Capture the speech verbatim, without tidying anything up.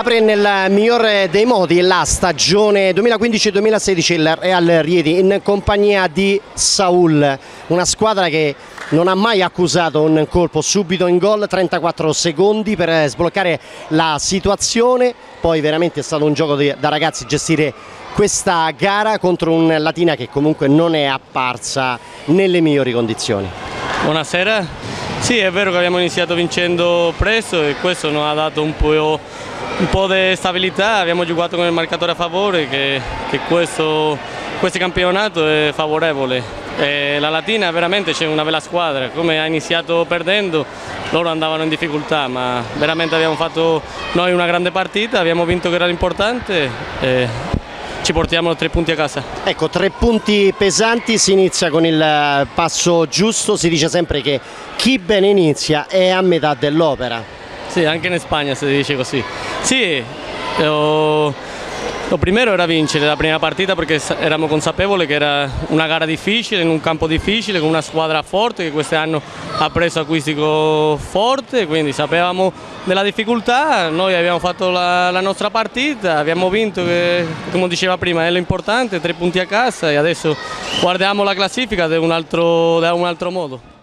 apre nel migliore dei modi la stagione duemilaquindici duemilasedici il Real Rieti in compagnia di Saul, una squadra che non ha mai accusato un colpo, subito in gol, trentaquattro secondi per sbloccare la situazione. Poi veramente è stato un gioco di, da ragazzi gestire questa gara contro un Latina che comunque non è apparsa nelle migliori condizioni. Buonasera. Sì, è vero che abbiamo iniziato vincendo presto e questo non ha dato un po', un po' di stabilità. Abbiamo giocato con il marcatore a favore, che, che questo, questo campionato è favorevole. E la Latina veramente c'è una bella squadra, come ha iniziato perdendo loro andavano in difficoltà, ma veramente abbiamo fatto noi una grande partita, abbiamo vinto che era l'importante e ci portiamo tre punti a casa. Ecco, tre punti pesanti, si inizia con il passo giusto, si dice sempre che chi bene inizia è a metà dell'opera. Sì, anche in Spagna si dice così. Sì, ho... lo primero era vincere la prima partita perché eravamo consapevoli che era una gara difficile, in un campo difficile, con una squadra forte che quest'anno ha preso acquistico forte, quindi sapevamo della difficoltà, noi abbiamo fatto la, la nostra partita, abbiamo vinto, che, come diceva prima, è l'importante, tre punti a casa e adesso guardiamo la classifica da un altro, da un altro modo.